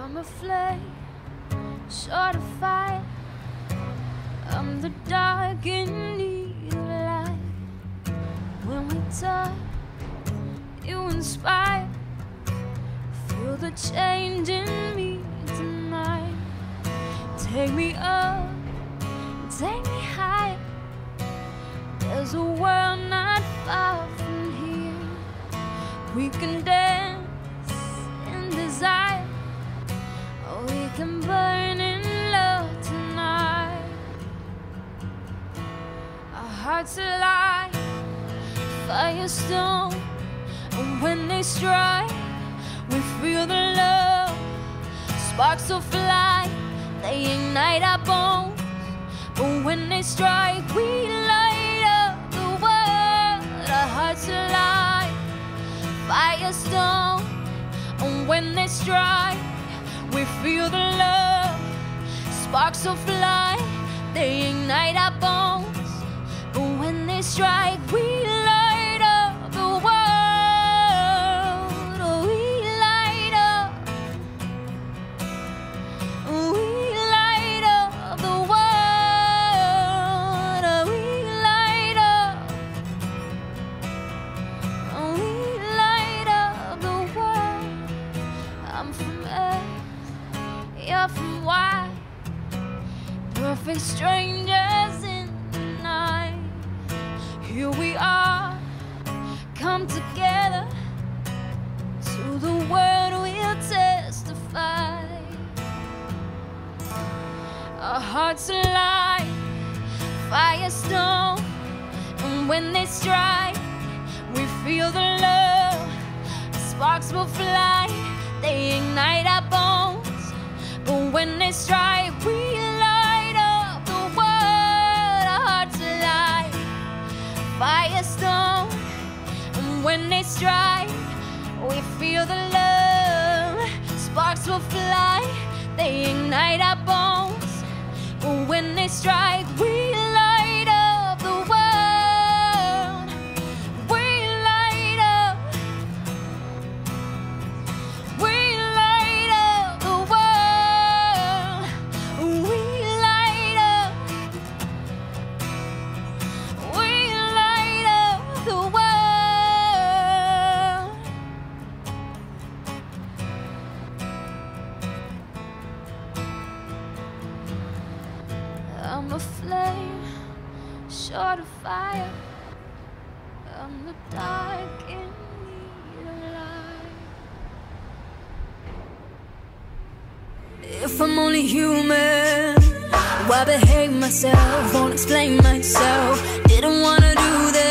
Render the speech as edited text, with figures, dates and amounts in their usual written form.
I'm a flame, short of fire. I'm the dark in need of light. When we talk, you inspire. Feel the change in me tonight. Take me up, take me higher. There's a world not far from here. We can dance in desire, or we can burn in love tonight. Our hearts alive, Firestone, and when they strike, we feel the love. Sparks will fly, they ignite our bones. But when they strike, we light up the world. Our hearts alive, Firestone, and when they strike, we feel the love. Sparks will fly, they ignite our bones. But when they strike, we light up the world. Oh, we light up. We light up the world. Oh, we light up. Oh, we light up the world. I'm from Earth, you're from Y. Perfect strangers in the night. Here we are, come together. To the world we'll testify. Our hearts alive, Firestone, and when they strike, we feel the love. Sparks will fly, they ignite our bones. But when they strike, we light up the world. Our hearts alive, Firestone, and when they strike, we feel the love. Sparks will fly, they ignite our bones. But when they strike, we light up the world. We light up. We light up the world. We light up. We light up the world. I'm a flame, short of fire. I'm the dark in need of light. If I'm only human, why behave myself? Won't explain myself. Didn't wanna do this.